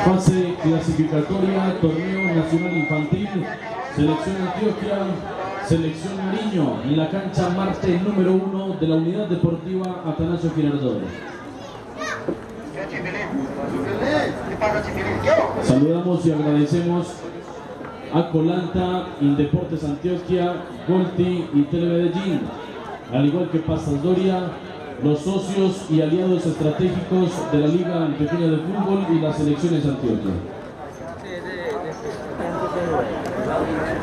Fase clasificatoria, torneo nacional infantil, selección Antioquia, selección Nariño, en la cancha Marte número 1 de la unidad deportiva Atanasio Girardot. Saludamos y agradecemos a Colanta, Indeportes Antioquia, Golti y Telemedellín, al igual que Pastas Doria, los socios y aliados estratégicos de la Liga Antioqueña de Fútbol y las selecciones Antioquia.